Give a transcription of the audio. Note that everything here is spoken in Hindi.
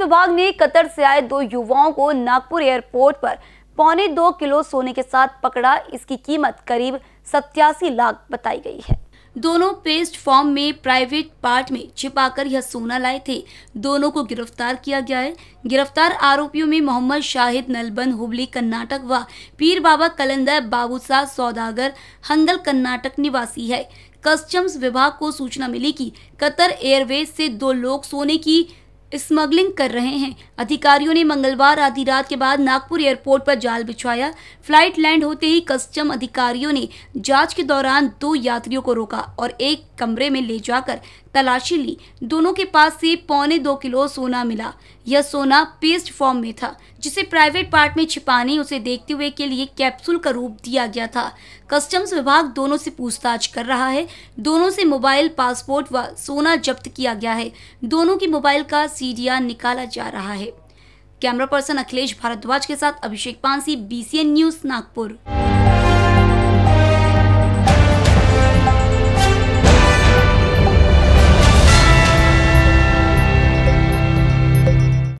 विभाग ने कतर से आए 2 युवाओं को नागपुर एयरपोर्ट पर 2.25 किलो सोने के साथ पकड़ा। इसकी कीमत करीब 87 लाख बताई गई है। दोनों पेस्ट फॉर्म में प्राइवेट पार्ट में छिपाकर यह सोना लाए थे। दोनों को गिरफ्तार किया गया है। गिरफ्तार आरोपियों में मोहम्मद शाहिद नलबंद हुबली कर्नाटक व पीर बाबा कलंदर बाबूसा सौदागर हंगल कर्नाटक निवासी है। कस्टम्स विभाग को सूचना मिली कि कतर एयरवेज से 2 लोग सोने की स्मगलिंग कर रहे हैं। अधिकारियों ने मंगलवार आधी रात के बाद नागपुर एयरपोर्ट पर जाल बिछाया। फ्लाइट लैंड होते ही कस्टम अधिकारियों ने जांच के दौरान 2 यात्रियों को रोका और एक कमरे में ले जाकर तलाशी ली। दोनों के पास से 2.25 किलो सोना मिला। यह सोना पेस्ट फॉर्म में था, जिसे प्राइवेट पार्ट में छिपाने उसे देखते हुए के लिए कैप्सूल का रूप दिया गया था। कस्टम्स विभाग दोनों से पूछताछ कर रहा है। दोनों से मोबाइल, पासपोर्ट व सोना जब्त किया गया है। दोनों की मोबाइल का सीडीआर निकाला जा रहा है। कैमरा पर्सन अखिलेश भारद्वाज के साथ अभिषेक पानसी, BCN न्यूज, नागपुर।